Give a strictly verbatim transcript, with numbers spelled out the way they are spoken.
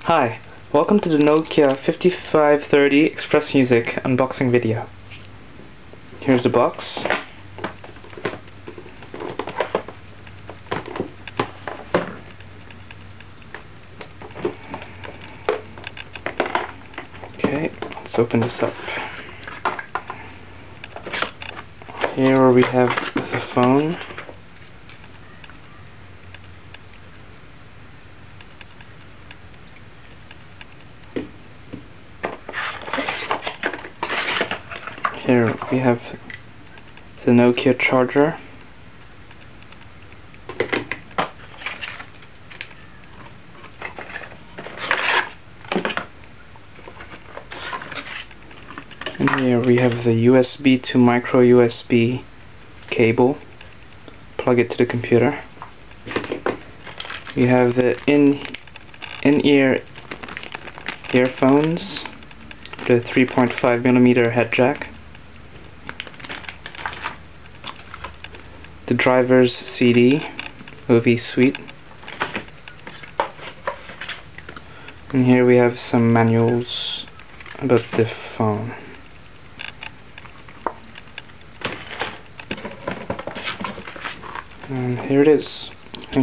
Hi, welcome to the Nokia fifty-five thirty XpressMusic unboxing video. Here's the box. Okay, let's open this up. Here we have the phone. Here we have the Nokia charger. And here we have the U S B to micro U S B cable. Plug it to the computer. We have the in in-ear earphones, the three point five millimeter head jack, the driver's C D, movie suite, and here we have some manuals about the phone. And here it is.